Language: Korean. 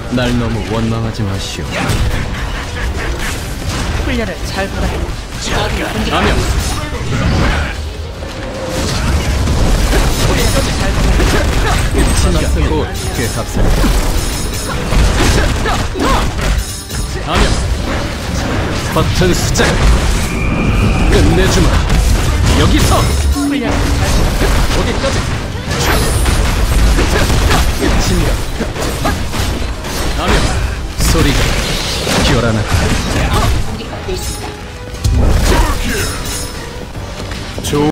날 너무 원망하지 마시오. 훈련을 잘 받아. 아명. 끝이 났고 꽤 값싸다. 아명. 버튼 수작. 끝내주마. 여기서. 훈련을 잘 받아. 어디까지? 끝인가? 아명. 소리가 기어라나. 공격받고 있습니다. 좋